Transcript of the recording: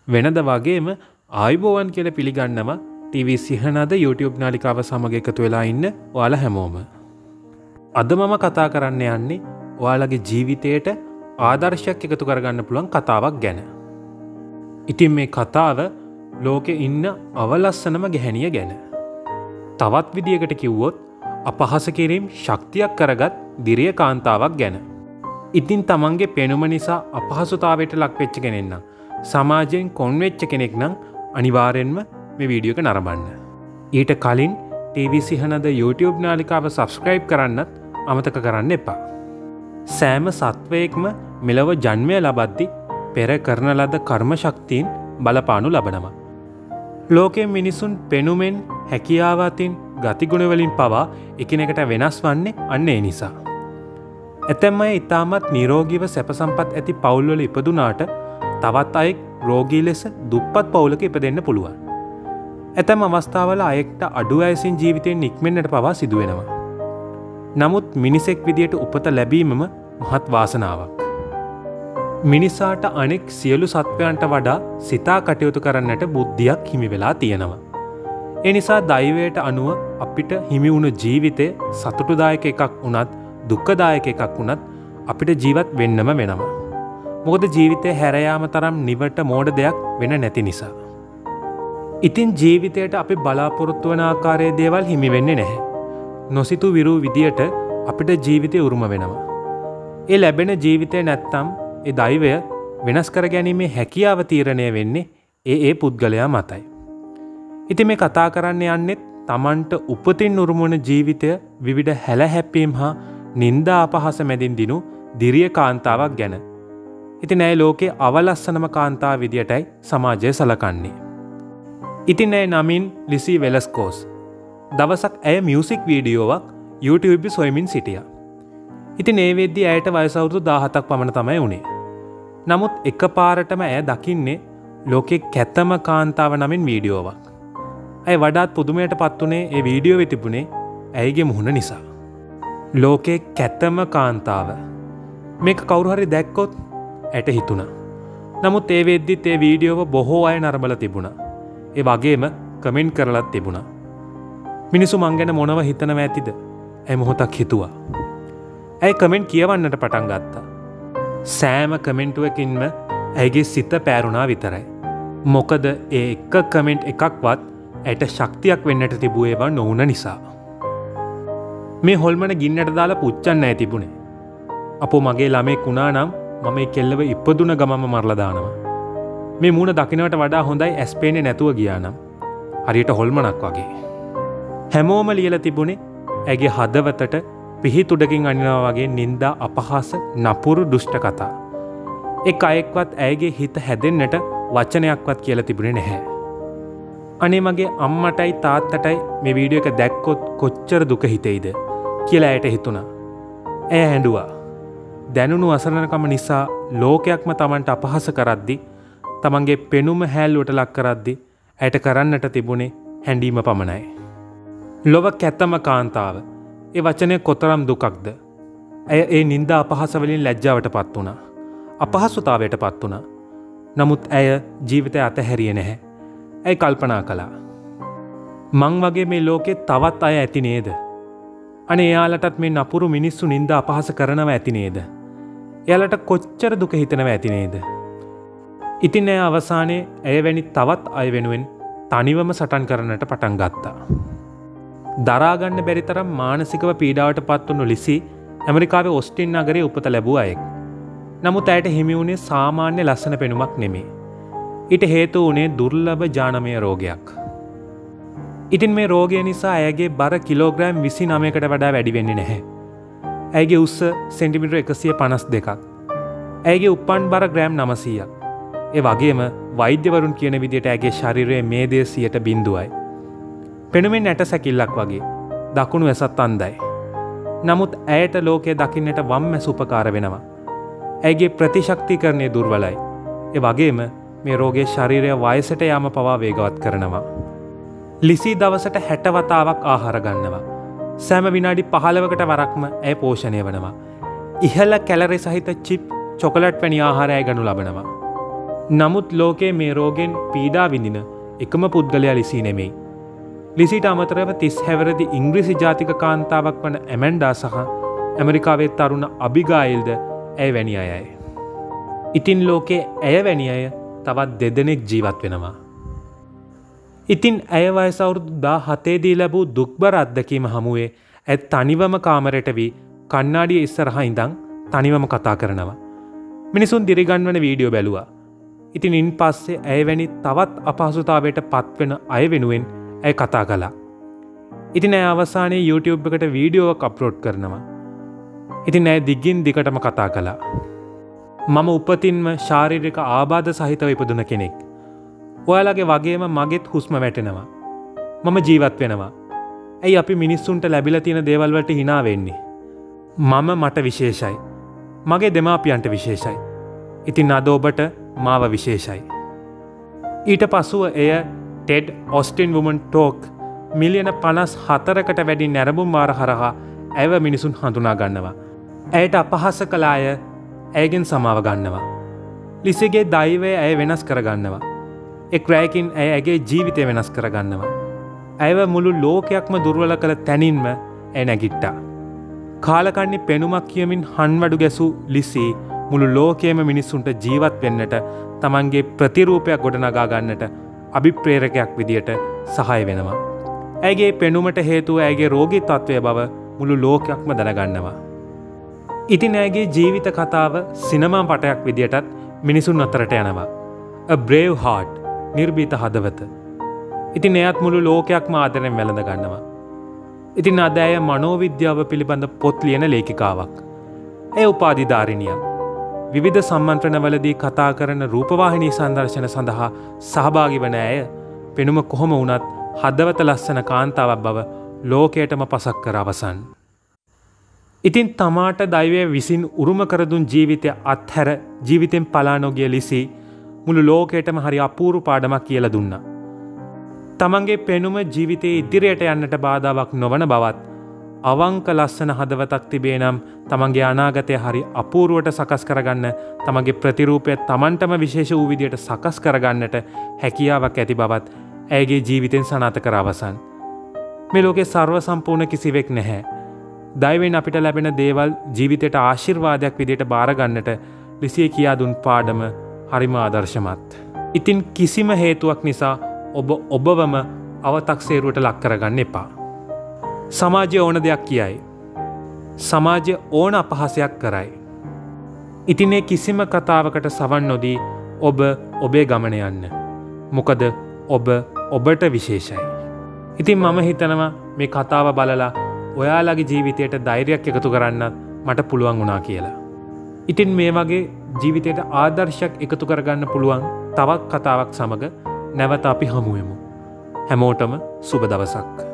වෙනද වගේම ආයුබෝවන් කියලා පිළිගන්නවා TV සිහනද YouTube නාලිකාව සමග එකතු වෙලා ඉන්න ඔයාලා හැමෝම. අද මම කතා කරන්න යන්නේ ඔයාලගේ ජීවිතයට ආදර්ශයක් එකතු කරගන්න පුළුවන් කතාවක් ගැන. ඉතින් මේ කතාව ලෝකේ ඉන්න අවලස්සනම ගැහණිය ගැන. තවත් විදියකට කිව්වොත් අපහාස කිරීම ශක්තියක් කරගත් දිරිය කාන්තාවක් ගැන. ඉතින් තමන්ගේ පෙනුම නිසා අපහසුතාවයට ලක් වෙච්ච කෙනෙක් නම් සමාජයෙන් කොන් වෙච්ච කෙනෙක් නම් අනිවාර්යෙන්ම මේ වීඩියෝ එක නරඹන්න. ඊට කලින් TV සිහනද YouTube නාලිකාව subscribe කරන්නත් අමතක කරන්න එපා. සෑම සත්වයෙක්ම මෙලව ජන්මය ලබද්දී පෙර කරන ලද කර්ම ශක්තියින් බලපානු ලබනවා. ලෝකයේ මිනිසුන් පෙනුමෙන් හැකියාව අතින් ගතිගුණ වලින් පවා එකිනෙකට වෙනස් වන්නේ අන්න ඒ නිසා. ඇතැම් අය ඉතාමත් නිරෝගීව සැප සම්පත් ඇති පවුල්වල ඉපදුනාට තවත් අයෙක් රෝගී ලෙස දුප්පත් පවුලක ඉපදෙන්න පුළුවන්. ඇතැම් අවස්ථාවල අයෙක්ට අඩු වයසින් ජීවිතයෙන් නික්මෙන්නට පවා සිදු වෙනවා. නමුත් මිනිසෙක් විදියට උපත ලැබීමම මහත් වාසනාවක්. මිනිසාට අනෙක් සියලු සත්වයන්ට වඩා සිතා කටයුතු කරන්නට බුද්ධියක් හිමි වෙලා තියෙනවා. ඒ නිසා දෛවයට අනුව අපිට හිමි වුණු ජීවිතය සතුටුදායක එකක් වුණත් දුක්ඛදායක එකක් වුණත් අපිට ජීවත් වෙන්නම වෙනවා. මොකද ජීවිතය හැර යාම තරම් නිවට මෝඩ දෙයක් වෙන නැති නිසා. ඉතින් ජීවිතයට අපි බලාපොරොත්තු වන ආකාරයේ දේවල් හිමි වෙන්නේ නැහැ. නොසිතු විරු විදියට අපිට ජීවිතය උරුම වෙනවා. ඒ ලැබෙන ජීවිතය නැත්තම් ඒ දෛවය වෙනස් කර ගැනීමේ හැකියාව තීරණය වෙන්නේ ඒ පුද්ගලයා මතයි. ඉතින් මේ කතා කරන්න යන්නේ Tamanට උපතින් උරුම වන ජීවිතය විවිධ හැලහැප්පීම් හා නිന്ദා අපහාස මැදින් දිනු දිරිය කාන්තාවක් ගැන. ඉතින් ඇය ලෝකේ අවලස්සනම කාන්තාව විදියටයි සමාජය සලකන්නේ. ඉතින් ඇය නමින් ලිසි වෙලස්කෝස්. දවසක් ඇය මියුසික් වීඩියෝවක් YouTube සොයමින් සිටියා. ඉතින් ඒ වෙද්දී ඇයට වයස අවුරුදු 17ක් පමණ තමයි වුණේ. නමුත් එකපාරටම ඇය දකින්නේ ලෝකේ කැතම කාන්තාව නමින් වීඩියෝවක්. ඇය වඩාත් පුදුමයටපත් උනේ ඒ වීඩියෝවේ තිබුණේ ඇයගේ මුහුණ නිසා. ලෝකේ කැතම කාන්තාව. මේක කවුරු හරි දැක්කොත් ඇයට හිතුණා. නමුත් ඒ වෙද්දිත් ඒ වීඩියෝව බොහෝ අය නරඹලා තිබුණා. ඒ වගේම කමෙන්ට් කරලත් තිබුණා. මිනිස්සු මං ගැන මොනව හිතනව ඇතිද? ඇය මොහොතක් හිතුවා. ඇය කමෙන්ට් කියවන්නට පටන් ගත්තා. සෑම කමෙන්ටුවකින්ම ඇයගේ සිත පෑරුණා විතරයි. මොකද ඒ එක කමෙන්ට් එකක්වත් ඇයට ශක්තියක් වෙන්නට තිබුව ඒවා නොවුන නිසා. මේ හොල්මන ගින්නට දාලා පුච්චන්න ඇති තිබුණේ. අපෝ මගේ ළමෙක් වුණා නම් මම ඒ කෙල්ලව ඉපදුන ගමම මරලා දානවා. මේ මූණ දකින්නට වඩා හොඳයි ඇස් පේන්නේ නැතුව ගියා නම්. හරියට හොල්මනක් වගේ. හැමෝම ලියලා තිබුණේ ඇගේ හදවතට පිහිතුඩකින් අනිනවා වගේ නිന്ദා අපහාස නපුරු දුෂ්ට කතා. එක් අයෙක්වත් ඇයගේ හිත හැදෙන්නට වචනයක්වත් කියලා තිබුණේ නැහැ. අනේ මගේ අම්මටයි තාත්තටයි මේ වීඩියෝ එක දැක්කොත් කොච්චර දුක හිතෙයිද කියලා ඇයට හිතුණා. ඇය හැඬුවා. දැනුණු අසරණකම නිසා ලෝකයක්ම Tamanට අපහාස කරද්දි Tamanගේ පෙනුම හැල්ලුවට ලක් කරද්දි ඇයට කරන්නට තිබුණේ හැඬීම පමණයි. ලොව කැතම කාන්තාව. ඒ වචනය කොතරම් දුකක්ද. ඇය ඒ නිന്ദා අපහාස වලින් ලැජ්ජාවටපත් වුණා. අපහසුතාවයටපත් වුණා. නමුත් ඇය ජීවිතය අතහැරියේ නැහැ. ඇයි කල්පනා කළා. මං වගේ මේ ලෝකේ තවත් අය ඇති නේද? අනේ එයාලටත් මේ නපුරු මිනිස්සු නිന്ദා අපහාස කරනව ඇති නේද? එයාලට කොච්චර දුක හිතෙනව ඇති නේද? ඉතින් ඇය අවසානයේ ඇය වැනි තවත් අය වෙනුවෙන් තනිවම සටන් කරන්නට පටන් ගත්තා. දරා ගන්න බැරි තරම් මානසිකව පීඩාවටපත් වුණු ලිසි ඇමරිකාවේ ඔස්ටින් නගරයේ උපත ලැබුව අයෙක්. නමුත් ඇයට හිමි වුණේ සාමාන්‍ය ලස්සන පෙනුමක් නෙමෙයි. ඊට හේතු වුණේ දුර්ලභ ජානමය රෝගයක්. ඉතින් මේ රෝගය නිසා ඇයගේ බර කිලෝග්‍රෑම් 29කට වඩා වැඩි වෙන්නේ නැහැ. ඇයගේ උස්ස සෙන්ටිමීටර් 152ක්. ඇයගේ උපන් බර ග්‍රෑම් 900ක්. ඒ වගේම වෛද්‍යවරුන් කියන විදිහට ඇයගේ ශරීරයේ මේදය 0.0යි. පෙනුමෙන් ඇට සැකිල්ලක් වගේ. දකුණු ඇසත් අන්ධයි. නමුත් ඇයට ලෝකය දකින්නට වම් මැස උපකාර වෙනවා. ඇයගේ ප්‍රතිශක්තිකරණය දුර්වලයි. ඒ වගේම මේ රෝගයේ ශරීරය වයසට යාම පවා වේගවත් කරනවා. ලිසි දවසට 60 වතාවක් ආහාර ගන්නවා. සෑම විනාඩි 15කට වරක්ම ඇය පෝෂණය වෙනවා. ඉහළ කැලරි සහිත චිප්, චොකලට් වැනි ආහාර ඇය ගනු ලබනවා. නමුත් ලෝකයේ මේ රෝගෙන් පීඩා විඳින එකම පුද්ගලයා ලිසී නෙමෙයි. ලිසිට අමතරව 30 හැවිරිදි ඉංග්‍රීසි ජාතික කාන්තාවක් වන ඇමැන්ඩා සහ ඇමරිකාවේ තරුණ අබිගායිල්ද ඇය වැනි අයයි. ඉතින් ලෝකයේ ඇය වැනි අය තවත් දෙදෙනෙක් ජීවත් වෙනවා. ඉතින් ඇය වයස අවුරුදු 17 දී ලැබූ දුක්බර අත්දැකීම හමුවේ ඇය තනිවම කාමරයට වී කණ්ණාඩිය ඉස්සරහා ඉඳන් තනිවම කතා කරනවා. මිනිසුන් දිරිගන්වන වීඩියෝ බැලුවා. ඉතින් ඉන් පස්සේ ඇය වැනි තවත් අපහසුතාවයට පත්වෙන අය වෙනුවෙන් ඇය කතා කළා. ඉතින් ඇය අවසානයේ YouTube එකට වීඩියෝවක් අප්ලෝඩ් කරනවා. ඉතින් ඇය දිගින් දිගටම කතා කළා. මම උපතින්ම ශාරීරික ආබාධ සහිතව ඉපදුන කෙනෙක්. ඔයාලගේ වගේම මගෙත් හුස්ම වැටෙනවා. මම ජීවත් වෙනවා. ඇයි අපි මිනිස්සුන්ට ලැබිලා තියෙන දේවල් වලට hina වෙන්නේ? මම මට විශේෂයි. මගේ දෙමාපියන්ට විශේෂයි. ඉතින් අද ඔබට මාව විශේෂයි. ඊට පසුව එය TED Austin Women Talk මිලියන 54කට වැඩි නැරඹුම් වාර හරහා ඇයව මිනිසුන් හඳුනා ගන්නවා. ඇයට අපහාස කළ අය ඇයගෙන් සමාව ගන්නවා. ලිසිගේ දෛවය ඇය වෙනස් කරගන්නවා. එක් රැයකින් ඇය ඇගේ ජීවිතය වෙනස් කරගන්නවා. ඇයව මුළු ලෝකයක්ම දුර්වල කළ තැනින්ම ඇය නැගිට්ටා. කාලකන්නි පෙනුමක් කියමින් හන්වඩු ගැසූ ලිසී මුළු ලෝකයේම මිනිස්සුන්ට ජීවත් වෙන්නට තමන්ගේ ප්‍රතිරූපයක් ගොඩනගා ගන්නට අභිප්‍රේරකයක් විදියට සහාය වෙනවා. ඇයගේ පෙනුමට හේතුව ඇයගේ රෝගී තත්ත්වය බව මුළු ලෝකයක්ම දැනගන්නවා. ඉතින් ඇයගේ ජීවිත කතාව සිනමා පටයක් විදියටත් මිනිසුන් අතරට යනවා. A brave heart, නිර්භීත හදවත. ඉතින් එයත් මුළු ලෝකයක්ම ආදරෙන් වැළඳ ගන්නවා. ඉතින් අද ඇය මනෝවිද්‍යාව පිළිබඳ පොත් ලියන ලේඛිකාවක්. ඇය උපාධිධාරිනියක්. විවිධ සම්මන්ත්‍රණවලදී කතා කරන රූපවාහිනී සංදර්ශන සඳහා සහභාගී වන ඇය පෙනුම කොහොම වුණත් හදවත ලස්සන කාන්තාවක් බව ලෝකයටම පසක් කර අවසන්. ඉතින් තමාට දෛවය විසින් උරුම කර දුන් ජීවිතය අත්හැර ජීවිතෙන් පලා නොගිය ලිසී මුළු ලෝකයටම හරි අපූර්ව පාඩමක් කියලා දුන්නා. තමන්ගේ පෙනුම ජීවිතයේ ඉදිරියට යන්නට බාධාවක් නොවන බවත් අවංක ලස්සන හදවතක් තිබේ නම් තමන්ගේ අනාගතය හරි අපූර්වට සකස් කරගන්න තමන්ගේ ප්‍රතිරූපය තමන්ටම විශේෂ වූ විදියට සකස් කරගන්නට හැකියාවක් ඇති බවත් ඇයගේ ජීවිතෙන් සනාථ කර අවසන්. මේ ලෝකේ සර්ව සම්පූර්ණ කිසිවෙක් නැහැ. දෛවයෙන් අපිට ලැබෙන දේවල් ජීවිතයට ආශිර්වාදයක් විදියට බාරගන්නට ලිසිය කියා දුන් පාඩම හරිම ආදර්ශමත්. ඉතින් කිසිම හේතුවක් නිසා ඔබ ඔබවම අවතක්සේරුවට ලක් කරගන්න එපා. සමාජය ඕන දෙයක් කියයි. සමාජය ඕන අපහාසයක් කරයි. ඉතින් ඒ කිසිම කතාවකට සවන් නොදී ඔබ ඔබේ ගමන යන්න. මොකද ඔබ ඔබට විශේෂයි. ඉතින් මම හිතනවා මේ කතාව බලලා ඔයාලගේ ජීවිතයට ධෛර්යයක් එකතු කරන්නත් මට පුළුවන් වුණා කියලා. ඉතින් මේ වගේ ජීවිතයට ආදර්ශයක් එකතු කරගන්න පුළුවන් තවත් කතාවක් සමග නැවත අපි හමුවෙමු. හැමෝටම සුබ දවසක්.